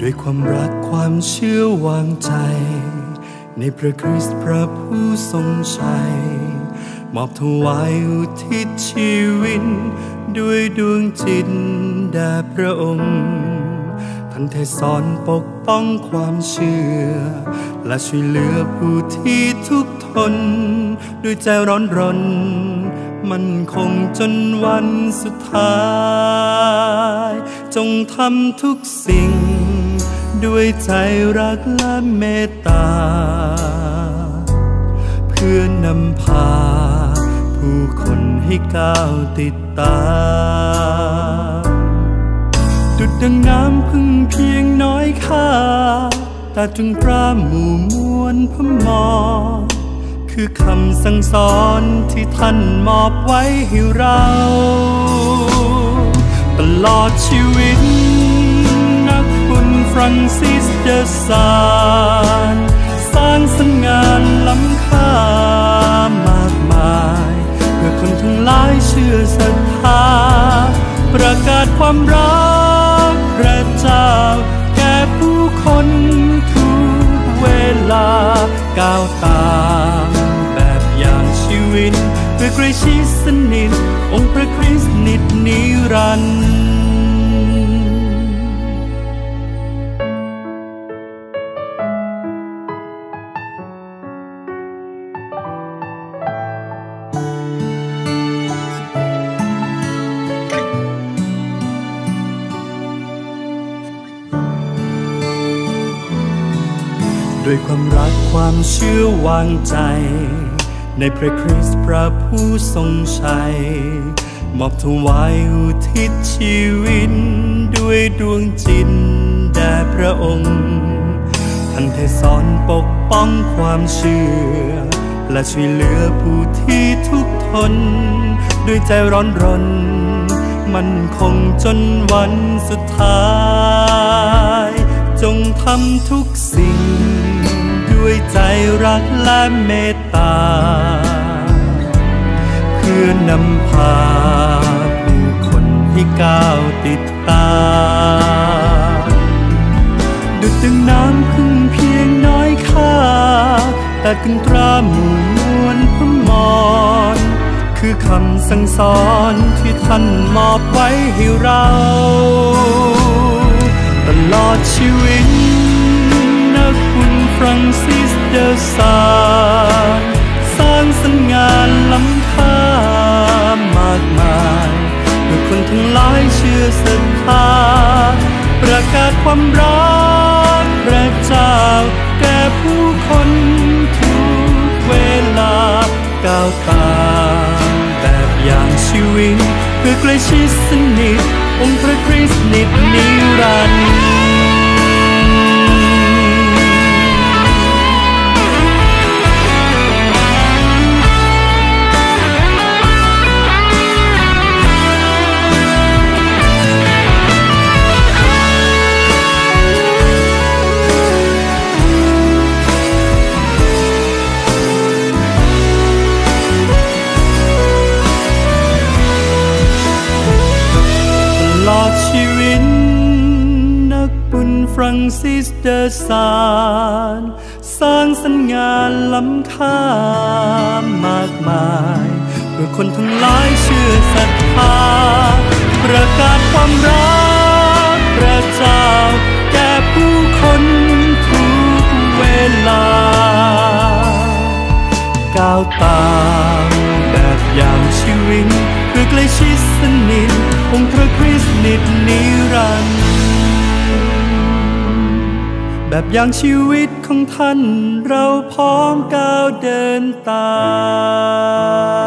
ด้วยความรักความเชื่อวางใจในพระคริสต์พระผู้ทรงชัยมอบถวายอุทิศชีวิตด้วยดวงจิตแด่พระองค์ท่านเทศสอนปกป้องความเชื่อและช่วยเหลือผู้ที่ทุกข์ทนด้วยใจร้อนรนมันคงจนวันสุดท้ายจงทำทุกสิ่งด้วยใจรักและเมตตาเพื่อนำพาผู้คนให้ก้าวติดตามดุจดังน้ำพึ่งเพียงน้อยค่าแต่จงตราหมู่มวลพมอคือคำสั่งสอนที่ท่านมอบไว้ให้เราตลอดชีวิตนักบุญฟรังซิสเดอซานสร้างสรรค์งานล้ำค่ามากมายเพื่อคนทั้งหลายเชื่อศรัทธาประกาศความรักพระเจ้าแก่ผู้คนทุกเวลาก้าวตามแบบอย่างชีวิตเพื่อใกล้ชิดสนิทองค์พระคริสต์นิจนิรันดร์ด้วยความรักความเชื่อวางใจในพระคริสต์พระผู้ทรงชัยมอบถวายอุทิศชีวิตด้วยดวงจิตแด่พระองค์ท่านเทศสอนปกป้องความเชื่อและช่วยเหลือผู้ที่ทุกข์ทนด้วยใจร้อนรนมันคงจนวันสุดท้ายจงทำทุกสิ่งด้วยใจรักและเมตตาเพื่อนำพาผู้คนให้ก้าวติดตามดุจดังน้ำพึ่งเพียงน้อยค่าแต่ถึงตราหมู่มวลพมรคือคำสั่งสอนที่ท่านมอบไว้ให้เราตลอดชีวิตนักบุญฟรังซิสเดอซานสร้างสรรค์งานล้ำค่ามากมายเพื่อคนทั้งหลายเชื่อศรัทธาประกาศความรักพระเจ้าแก่ผู้คนทุกเวลาก้าวตามแบบอย่างชีวิตเพื่อใกล้ชิดสนิทองค์พระคริสต์นิจนิรันดร์ตลอดชีวิตนักบุญฟรังซิสเดอซานสร้างสรรค์งานล้ำค่ามากมายเพื่อคนทั้งหลายเชื่อศรัทธาประกาศความรักพระเจ้าแก่ผู้คนทุกเวลาก้าวตามแบบอย่างชีวิตเพื่อใกล้ชิดสนิทองค์พระคริสต์นิจนิรันดร์แบบอย่างชีวิตของท่านเราพร้อมก้าวเดินตาม